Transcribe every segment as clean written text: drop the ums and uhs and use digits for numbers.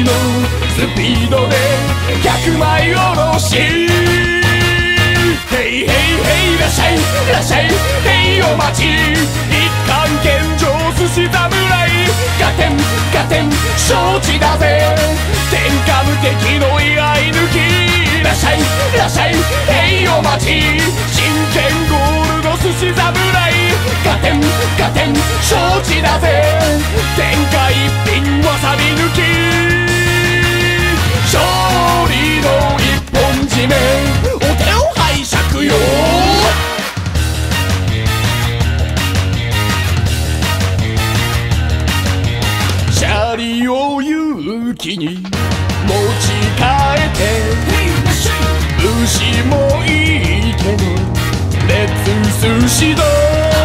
のスピードで100枚おろし。ヘイヘイヘイらっしゃいらっしゃいヘイお待ち。一貫献上寿司侍ガテンガテン承知だぜ。天下無敵の居合抜き。らっしゃいらっしゃいヘイお待ち。真剣ゴールド寿司侍ガテンガテン承知だぜ。天下一品わさび抜き。勝利の一本締めお手を拝借よ。シャリを勇気に持ち替えて。牛もいいけどレッツ寿司だ。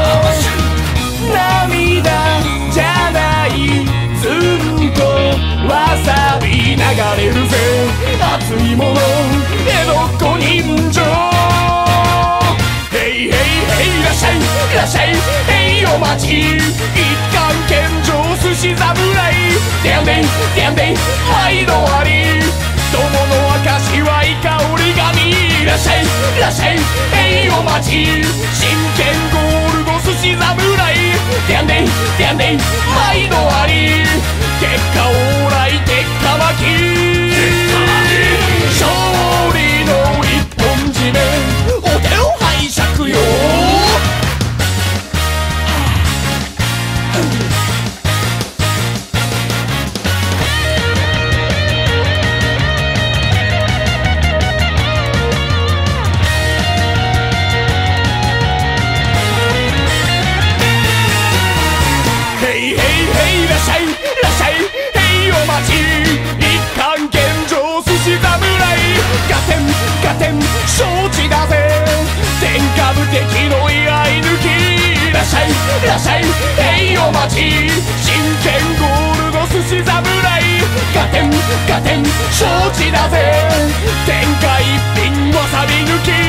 涙じゃないずんとわさび流れるぜ。熱いもの江戸っ子人情。ヘイヘイヘイらっしゃいらっしゃいヘイお待ち。一貫献上寿司侍デャンデンデャンデン毎度あり。友の証はイカ折り紙。らっしゃいらっしゃいヘイお待ち。真剣ゴールド寿司侍デャンデンデャンデン毎度あり。結果オーライ鉄火巻き。勝利の一本締めお手を拝借よ。ヘイヘイヘイらっしゃいらっしゃいヘイお待ち。一貫献上寿司侍ガテンガテン承知だぜ。天下無敵の居合抜き。らっしゃいらっしゃいヘイお待ち。真剣ゴールド寿司侍ガテンガテン承知だぜ。天下一品わさび抜き。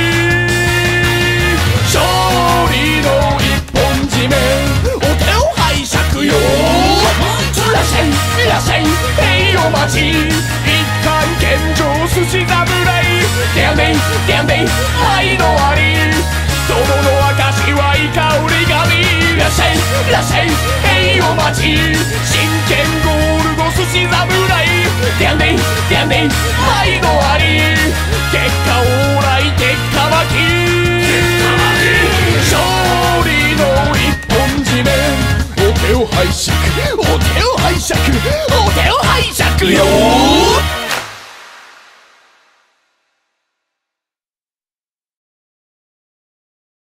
勝利の一本締めお手を拝借よ。らっしゃいらっしゃいヘイお待ち。一貫献上寿司侍デャンデンデャンデン毎度あり。友の証はイカ折り紙。らっしゃいらっしゃいヘイお待ち。真剣ゴールド寿司侍デャンデンデャンデン毎度あり。結果オーライ鉄火巻き。勝利の一本締めお手を拝借お手を拝借お手を拝借よ。